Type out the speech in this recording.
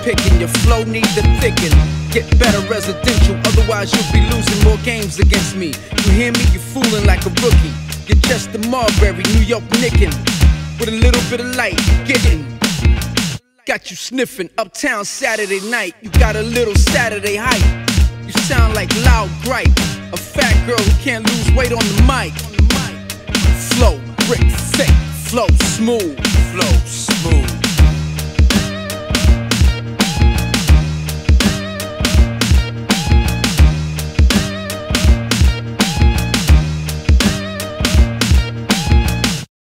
picking. Your flow need to thicken. Get better residential, otherwise you'll be losing more games against me. You hear me? You fooling like a rookie. You're just a Marbury, New York nicking. With a little bit of light, getting. Got you sniffing, uptown Saturday night. You got a little Saturday hype. You sound like loud gripe. A fat girl who can't lose weight on the mic. Flow, brick, thick, flow, smooth. Flow, smooth.